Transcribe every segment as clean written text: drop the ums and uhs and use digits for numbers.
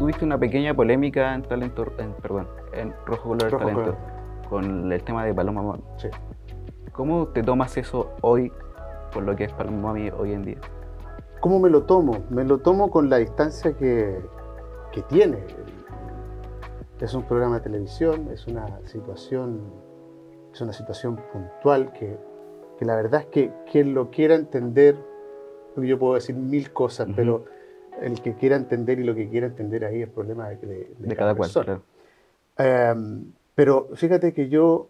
tuviste una pequeña polémica en Talento, perdón, en Rojo Color Rojo Talento, Color. con el tema de Paloma Mami. Sí. ¿Cómo te tomas eso hoy, por lo que es Paloma Mami hoy en día? ¿Cómo me lo tomo? Me lo tomo con la distancia que tiene. Es un programa de televisión, es una situación puntual que la verdad es que quien lo quiera entender, porque yo puedo decir mil cosas, pero el que quiera entender y lo que quiera entender ahí es problema de De cada cada cual, persona. claro. Pero fíjate que yo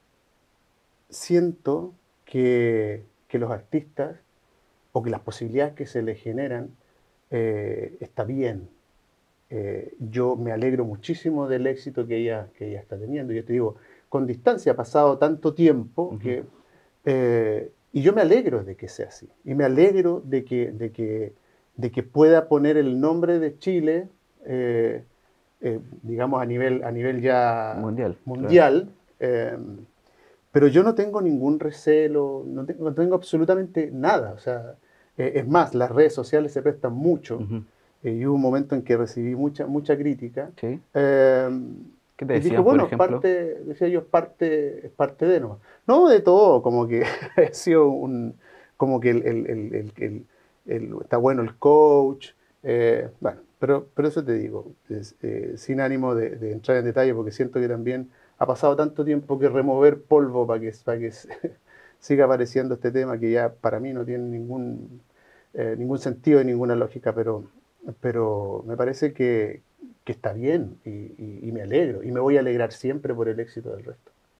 siento que los artistas o que las posibilidades que se les generan está bien. Yo me alegro muchísimo del éxito que ella está teniendo. Yo te digo, con distancia ha pasado tanto tiempo y yo me alegro de que sea así. Y me alegro de que pueda poner el nombre de Chile, digamos, a nivel ya Mundial, claro. mundial. Pero yo no tengo ningún recelo, no tengo absolutamente nada. O sea, es más, las redes sociales se prestan mucho y hubo un momento en que recibí mucha crítica. Sí. eh, ¿Qué te y dije, decían, por bueno, ejemplo? decía yo, es parte de nomás. No de todo, como que ha sido como que está bueno el coach. Bueno, pero eso te digo, sin ánimo de entrar en detalle, porque siento que también ha pasado tanto tiempo que remover polvo para que siga apareciendo este tema que ya para mí no tiene ningún sentido y ninguna lógica, pero me parece que está bien y me alegro y me voy a alegrar siempre por el éxito del resto.